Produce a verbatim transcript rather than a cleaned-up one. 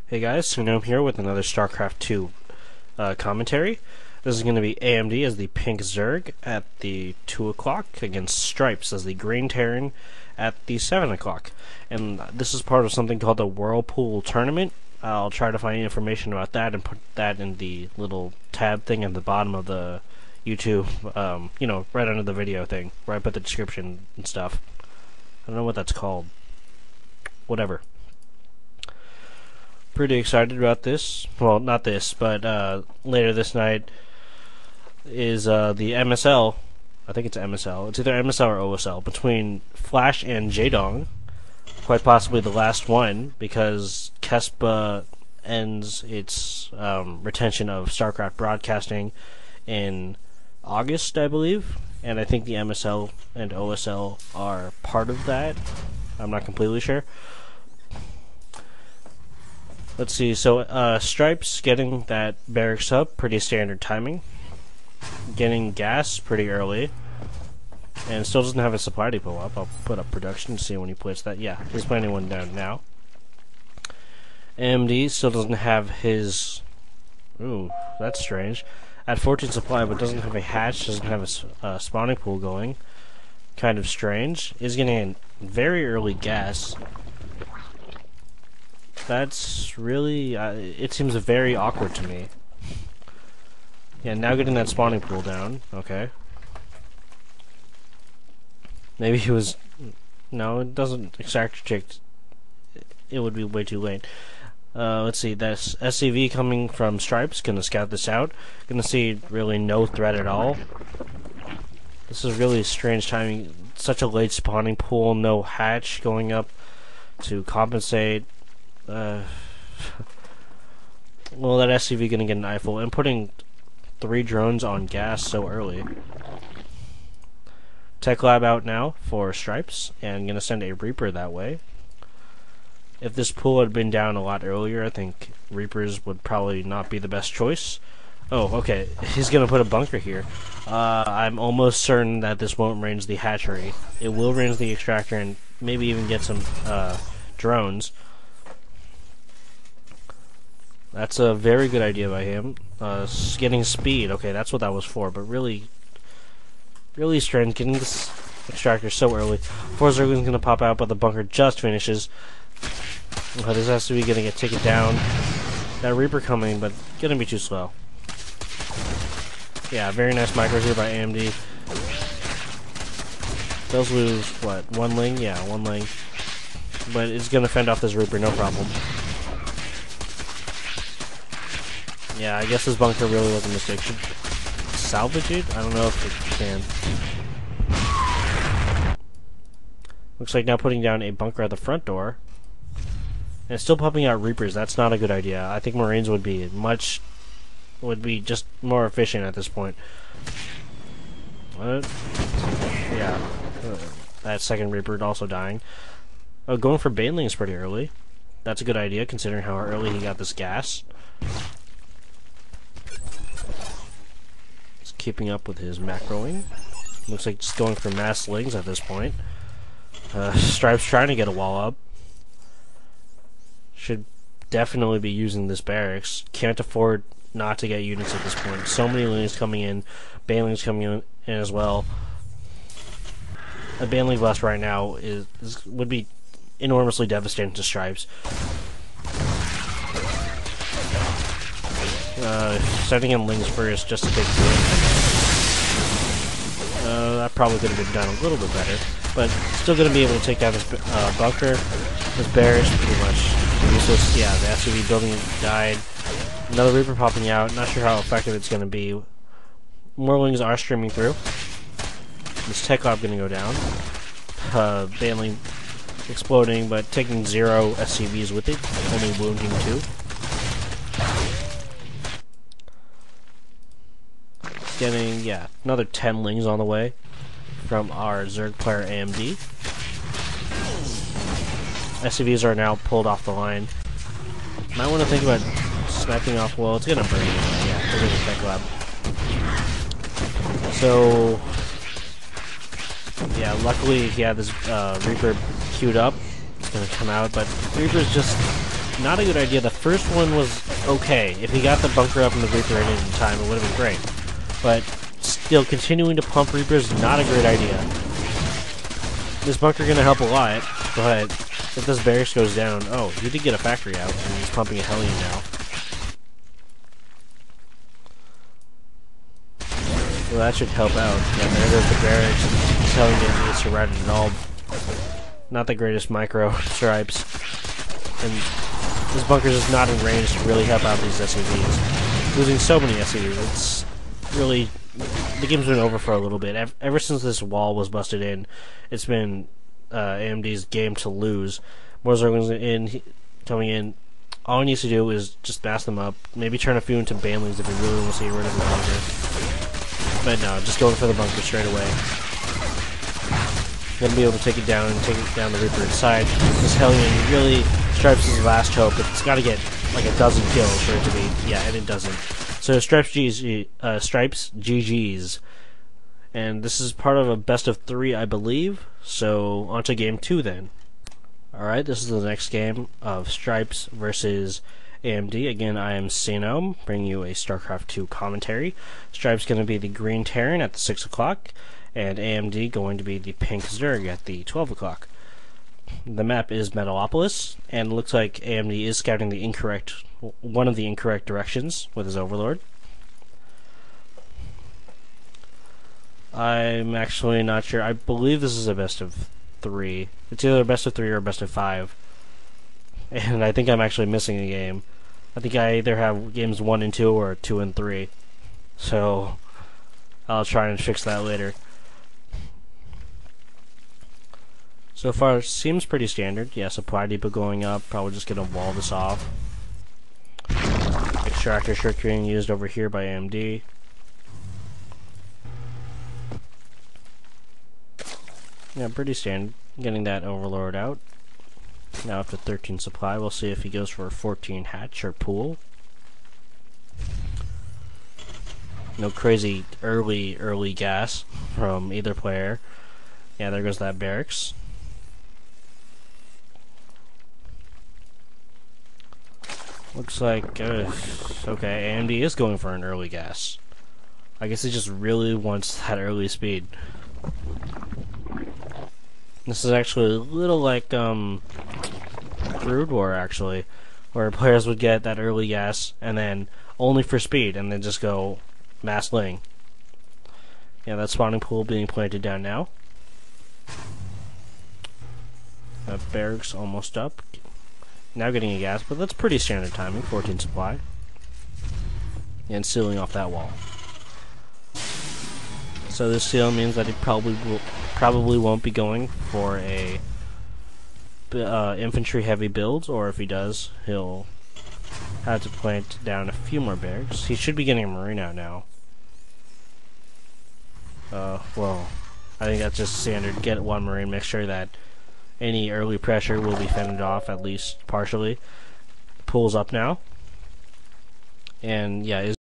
Hey guys, so now I'm here with another StarCraft two uh, commentary. This is going to be A M D as the Pink Zerg at the two o'clock against Stripes as the Green Terran at the seven o'clock. And this is part of something called the Whirlpool Tournament. I'll try to find information about that and put that in the little tab thing at the bottom of the YouTube, um, you know, right under the video thing, where I put the description and stuff. I don't know what that's called. Whatever. Pretty excited about this. Well, not this, but uh, later this night is uh, the M S L. I think it's M S L. It's either M S L or O S L between Flash and Jaedong. Quite possibly the last one, because Kespa ends its um, retention of StarCraft broadcasting in August, I believe. And I think the M S L and O S L are part of that. I'm not completely sure. Let's see, so uh, Stripes getting that barracks up, pretty standard timing. Getting gas pretty early. And still doesn't have a supply depot up. I'll put up production to see when he puts that. Yeah, he's planting one down now. A M D still doesn't have his... Ooh, that's strange. At fourteen supply, but doesn't have a hatch, doesn't have a uh, spawning pool going. Kind of strange. Is getting a very early gas. That's really, uh, it seems very awkward to me. Yeah, now getting that spawning pool down. Okay. Maybe he was, no, it doesn't extract chick. It would be way too late. Uh, let's see, that's S C V coming from Stripes. Gonna scout this out. Gonna see really no threat at all. This is really strange timing. Such a late spawning pool, no hatch going up to compensate. Uh, well, that S C V gonna get an eyeful, and putting three drones on gas so early. Tech Lab out now for Stripes, and gonna send a Reaper that way. If this pool had been down a lot earlier, I think Reapers would probably not be the best choice. Oh, okay, he's gonna put a bunker here. Uh, I'm almost certain that this won't range the hatchery. It will range the extractor and maybe even get some uh, drones. That's a very good idea by him. Uh, getting speed, okay, that's what that was for, but really, really strange getting this extractor so early. Four Zergling's gonna pop out, but the bunker just finishes. Uh, this has to be gonna get taken down. That Reaper coming, but gonna be too slow. Yeah, very nice micros here by A M D. Those lose, what, one ling? Yeah, one ling. But it's gonna fend off this Reaper, no problem. Yeah, I guess this bunker really was a mistake. Should salvage it? I don't know if it can. Looks like now putting down a bunker at the front door. And still popping out Reapers. That's not a good idea. I think Marines would be much... would be just more efficient at this point. What? Yeah. Uh, that second Reaper also dying. Oh, going for Banelings pretty early. That's a good idea, considering how early he got this gas. Keeping up with his macroing. Looks like just going for mass lings at this point. Uh, Stripes trying to get a wall up. Should definitely be using this barracks. Can't afford not to get units at this point. So many lings coming in. Banelings coming in, in as well. A Baneling blast right now is, is would be enormously devastating to Stripes. Uh, sending in lings first just to take the hit. Uh, that probably could have been done a little bit better, but still going to be able to take down this uh, bunker. This barracks pretty much useless. Yeah, the S U V building died. Another Reaper popping out. Not sure how effective it's going to be. More lings are streaming through. This Tech Lab going to go down. Uh, Baneling exploding, but taking zero S C Vs with it, only wounding two. Getting, yeah, another ten lings on the way from our Zerg player A M D. S C Vs are now pulled off the line. Might want to think about sniping off, well, it's gonna burn anyway, yeah, it's a Tech Lab. So, yeah, luckily he had this uh, Reaper queued up. It's gonna come out, but Reaper's just not a good idea. The first one was okay. If he got the bunker up and the Reaper in it in time, it would have been great. But still, continuing to pump Reapers is not a great idea. This bunker going to help a lot, but if this barracks goes down... Oh, he did get a factory out, and he's pumping a Hellion now. Well, that should help out. Yeah, there goes the barracks. He's Hellion getting surrounded and all. Not the greatest micro stripes. And this bunker is not in range to really help out these S U Vs. Losing so many S U Vs, it's really... The game's been over for a little bit. Ever since this wall was busted in, it's been uh, A M D's game to lose. More Zerglings in, coming in. All he needs to do is just bash them up. Maybe turn a few into banelings if he really wants to get rid of the bunker. But no, just going for the bunker straight away. Gonna be able to take it down and take it down the Reaper inside. This Hellion really Stripes his last hope, but it's got to get like a dozen kills for it to be. Yeah, and it doesn't. So Stripes G G, uh, Stripes G Gs, and this is part of a best of three, I believe. So on to game two then. All right, this is the next game of Stripes versus A M D. Again, I am Sino, bringing you a StarCraft two commentary. Stripes going to be the green Terran at the six o'clock, and A M D going to be the pink Zerg at the twelve o'clock. The map is Metalopolis, and it looks like A M D is scouting the incorrect, one of the incorrect directions with his Overlord. I'm actually not sure. I believe this is a best of three. It's either a best of three or a best of five. And I think I'm actually missing a game. I think I either have games one and two or two and three. So I'll try and fix that later. So far, it seems pretty standard. Yeah, supply depot going up. Probably just gonna wall this off. Extractor shirt being used over here by A M D. Yeah, pretty standard. Getting that Overlord out. Now up to thirteen supply. We'll see if he goes for a fourteen hatch or pool. No crazy early, early gas from either player. Yeah, there goes that barracks. Looks like, uh, okay, A M D is going for an early gas. I guess he just really wants that early speed. This is actually a little like, um, Brood War, actually, where players would get that early gas, and then only for speed, and then just go mass laying. Yeah, that spawning pool being planted down now. That barracks almost up. Now getting a gas, but that's pretty standard timing, fourteen supply. And sealing off that wall. So this seal means that he probably will, probably won't be going for a uh, infantry heavy build, or if he does, he'll have to plant down a few more barracks. He should be getting a marine out now. Uh, well, I think that's just standard. Get one marine, make sure that any early pressure will be fended off, at least partially. Pool's up now. And yeah, is